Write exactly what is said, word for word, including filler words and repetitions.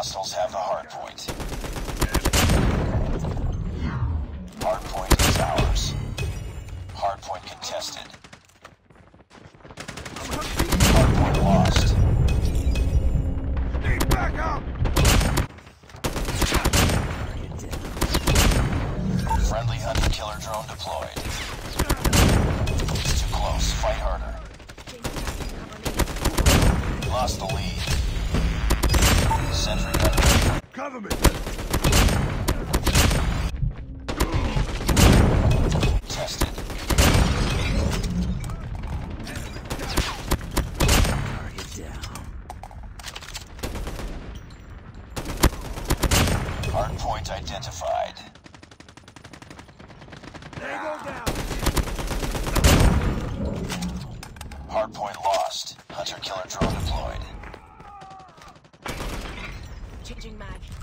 Hostiles have the hard point. Hard point is ours. Hard point contested. Hard point lost. Need backup! Friendly hunter-killer drone deployed. It's too close. Fight harder. Lost the lead. Sentry gunner. Cover me! Tested. Target down. Hard point identified. They go down! Hard point lost. Hunter-killer drone deployed. Changing mag.